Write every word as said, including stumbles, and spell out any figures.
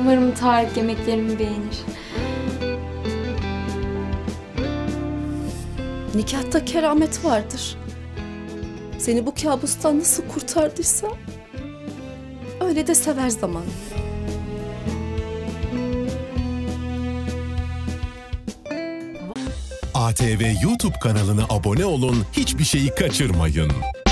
Umarım Tarık yemeklerimi beğenir. Nikahta keramet vardır. Seni bu kabustan nasıl kurtardıysa öyle de sever zaman. A T V YouTube kanalına abone olun, hiçbir şeyi kaçırmayın.